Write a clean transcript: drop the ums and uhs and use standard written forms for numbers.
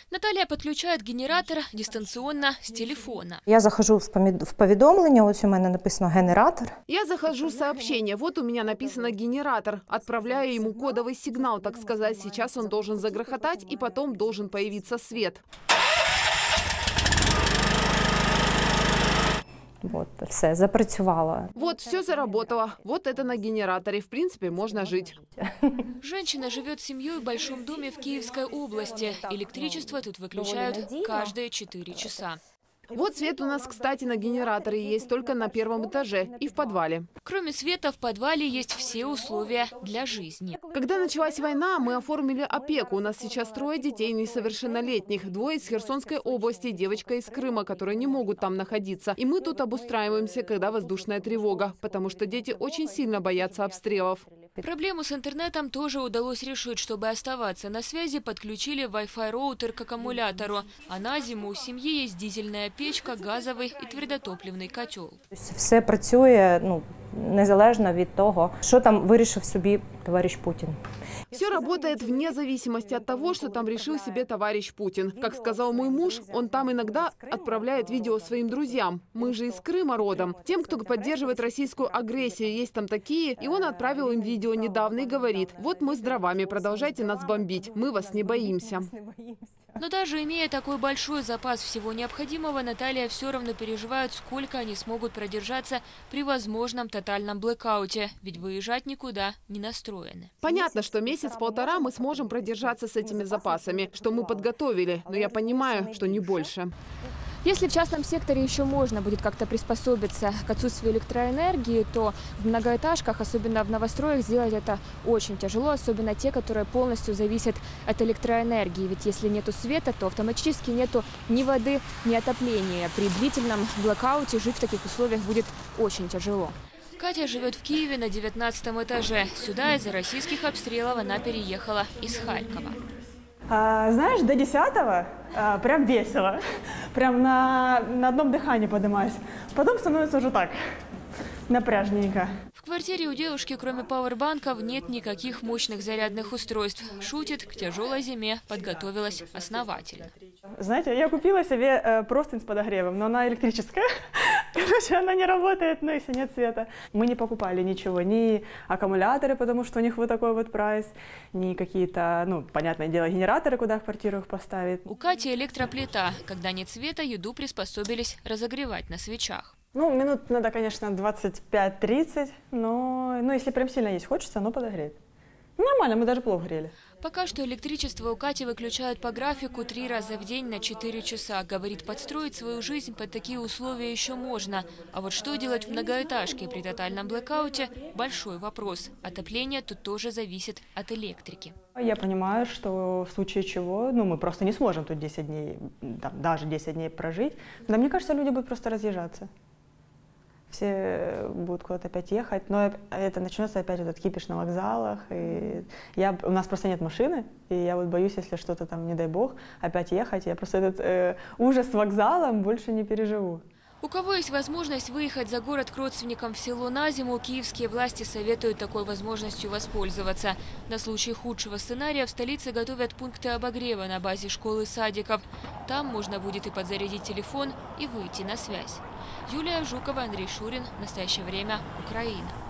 Наталья подключает генератор дистанционно с телефона. Я захожу в повідомлення, ось у мене написано «генератор». Я захожу в сообщение, вот у меня написано «генератор». Отправляю ему кодовый сигнал, так сказать. Сейчас он должен загрохотать и потом должен появиться свет. Вот, все, запрацювало. Вот, все заработало. Вот это на генераторе. В принципе, можно жить. Женщина живет с семьей в большом доме в Киевской области. Электричество тут выключают каждые 4 часа. Вот свет у нас, кстати, на генераторе есть только на первом этаже и в подвале. Кроме света, в подвале есть все условия для жизни. Когда началась война, мы оформили опеку. У нас сейчас 3 детей несовершеннолетних. 2 из Херсонской области, девочка из Крыма, которые не могут там находиться. И мы тут обустраиваемся, когда воздушная тревога, потому что дети очень сильно боятся обстрелов. Проблему с интернетом тоже удалось решить. Чтобы оставаться на связи, подключили Wi-Fi роутер к аккумулятору. А на зиму у семьи есть дизельная печка, газовый и твердотопливный котел. Все працює, незалежно від того, що там вирішив собі товариш Путін. Все работает вне зависимости от того, что там решил себе товарищ Путин. Как сказал мой муж, он там иногда отправляет видео своим друзьям. Мы же из Крыма родом. Тем, кто поддерживает российскую агрессию, есть там такие. И он отправил им видео недавно и говорит: вот мы с дровами, продолжайте нас бомбить, мы вас не боимся. Но даже имея такой большой запас всего необходимого, Наталья все равно переживает, сколько они смогут продержаться при возможном тотальном блэкауте. Ведь выезжать никуда не настроены. Понятно, что месяц-полтора мы сможем продержаться с этими запасами, что мы подготовили. Но я понимаю, что не больше. Если в частном секторе еще можно будет как-то приспособиться к отсутствию электроэнергии, то в многоэтажках, особенно в новостроях, сделать это очень тяжело, особенно те, которые полностью зависят от электроэнергии. Ведь если нету света, то автоматически нету ни воды, ни отопления. При длительном блэкауте жить в таких условиях будет очень тяжело. Катя живет в Киеве на 19 этаже. Сюда из-за российских обстрелов она переехала из Харькова. Знаешь, до 10-го прям весело. Прям на одном дыхании поднимаюсь. Потом становится уже так, напряжненько. В квартире у девушки, кроме пауэрбанков, нет никаких мощных зарядных устройств. Шутит, к тяжелой зиме подготовилась основательно. Знаете, я купила себе простынь с подогревом, но она электрическая. Короче, она не работает, но если нет света. Мы не покупали ничего, ни аккумуляторы, потому что у них вот такой вот прайс, ни какие-то, понятное дело, генераторы, куда в квартиру их поставить. У Кати электроплита. Когда нет света, еду приспособились разогревать на свечах. Минут надо, конечно, 25-30, но если прям сильно есть хочется, подогреть. Нормально, мы даже плов грели. Пока что электричество у Кати выключают по графику 3 раза в день на 4 часа. Говорит, подстроить свою жизнь под такие условия еще можно. А вот что делать в многоэтажке при тотальном блэкауте – большой вопрос. Отопление тут тоже зависит от электрики. Я понимаю, что в случае чего, мы просто не сможем тут 10 дней, даже 10 дней прожить. Да, мне кажется, люди будут просто разъезжаться. Все будут куда-то опять ехать, но это начнется опять этот кипиш на вокзалах. И у нас просто нет машины, и я боюсь, если что-то там, не дай бог, опять ехать. Я просто этот ужас с вокзалом больше не переживу. У кого есть возможность выехать за город к родственникам в село на зиму, киевские власти советуют такой возможностью воспользоваться. На случай худшего сценария в столице готовят пункты обогрева на базе школ и садиков. Там можно будет и подзарядить телефон, и выйти на связь. Юлия Жукова, Андрей Шурин. В настоящее время. Украина.